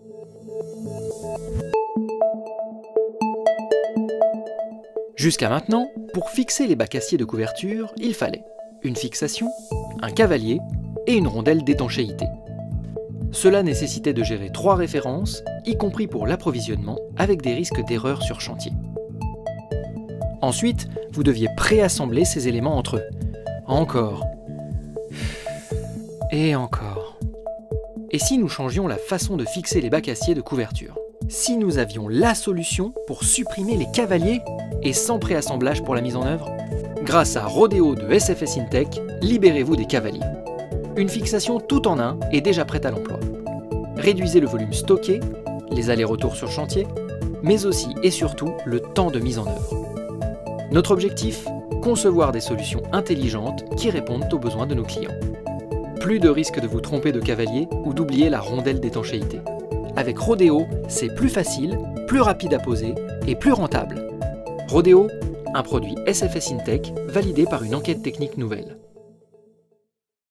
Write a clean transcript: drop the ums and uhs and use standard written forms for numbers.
Jusqu'à maintenant, pour fixer les bacs acier de couverture, il fallait une fixation, un cavalier et une rondelle d'étanchéité. Cela nécessitait de gérer 3 références, y compris pour l'approvisionnement, avec des risques d'erreur sur chantier. Ensuite, vous deviez préassembler ces éléments entre eux. Encore. Et encore. Et si nous changions la façon de fixer les bacs acier de couverture? Si nous avions la solution pour supprimer les cavaliers et sans préassemblage pour la mise en œuvre? Grâce à Rodeo de SFS InTech, libérez-vous des cavaliers. Une fixation tout en un est déjà prête à l'emploi. Réduisez le volume stocké, les allers-retours sur chantier, mais aussi et surtout le temps de mise en œuvre. Notre objectif? Concevoir des solutions intelligentes qui répondent aux besoins de nos clients. Plus de risque de vous tromper de cavalier ou d'oublier la rondelle d'étanchéité. Avec Rodeo, c'est plus facile, plus rapide à poser et plus rentable. Rodeo, un produit SFS InTech validé par une enquête technique nouvelle.